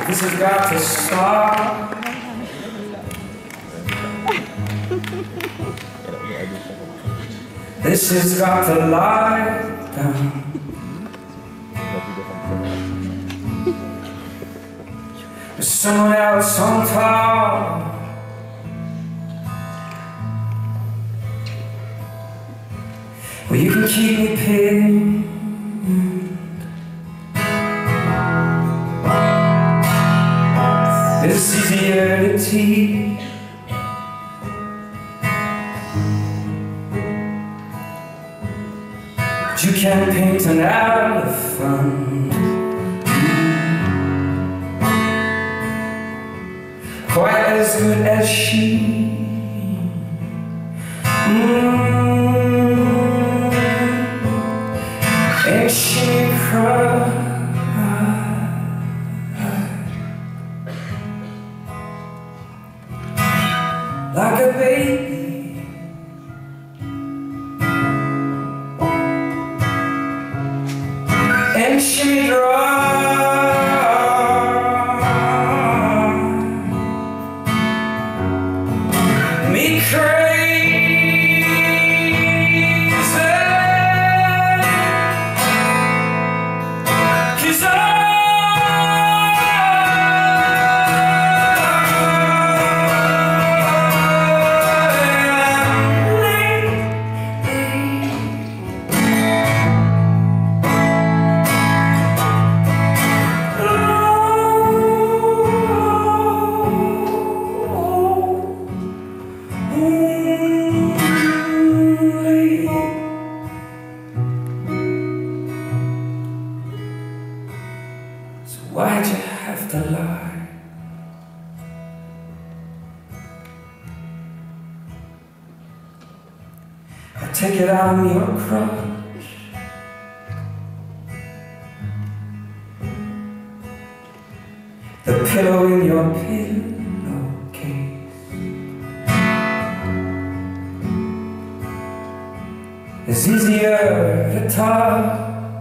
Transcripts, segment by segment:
This has got to stop. This has got to lie down. There's someone else on top. Well, you can keep me pinned. This is eternity. But you can't paint an elephant quite as good as she. And she cried like a baby, and she drive me crazy, 'cause why'd you have to lie? I take it out of your crutch. The pillow in your pillowcase is easier to touch.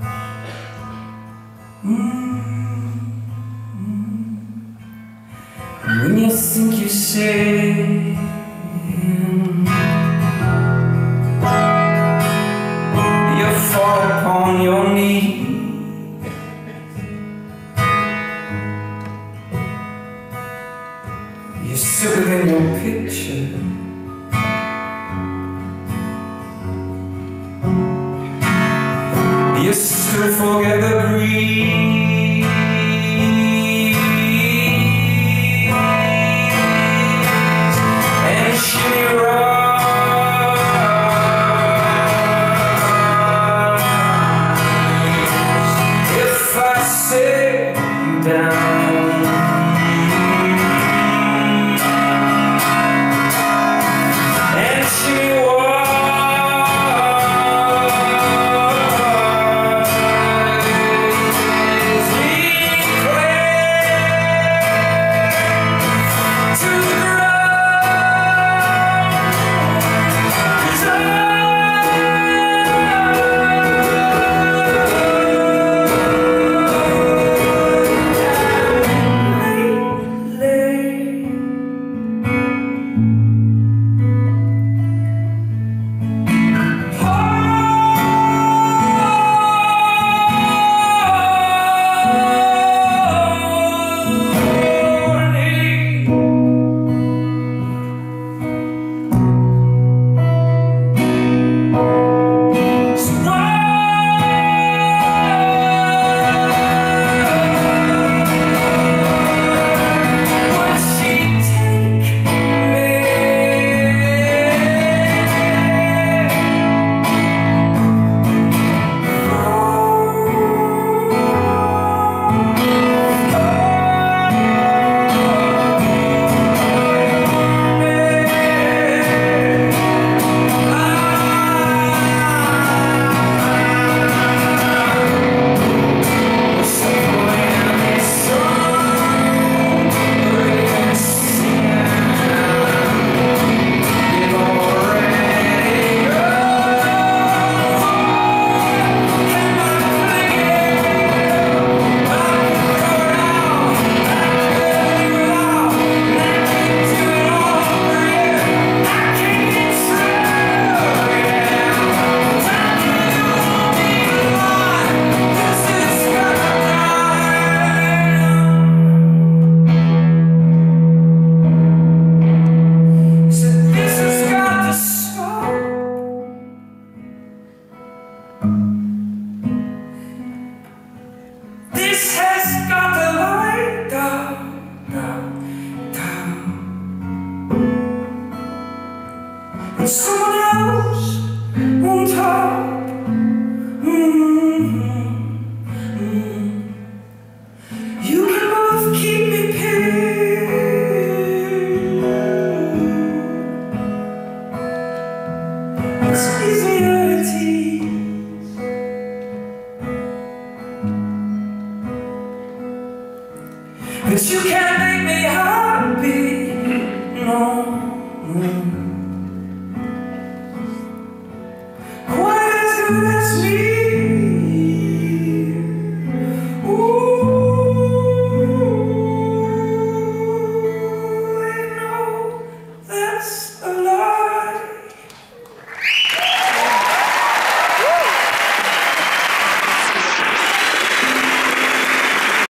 When you think you say you fall upon your knees, you sit within your picture, you still forget the breeze. but you can't make me whole.